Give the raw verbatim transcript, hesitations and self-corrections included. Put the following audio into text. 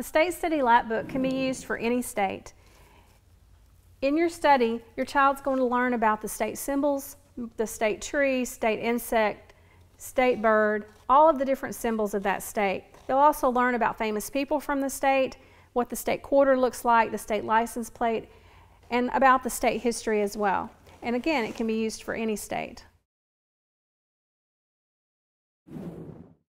The State Study Lapbook can be used for any state. In your study, your child's going to learn about the state symbols, the state tree, state insect, state bird, all of the different symbols of that state. They'll also learn about famous people from the state, what the state quarter looks like, the state license plate, and about the state history as well. And again, it can be used for any state.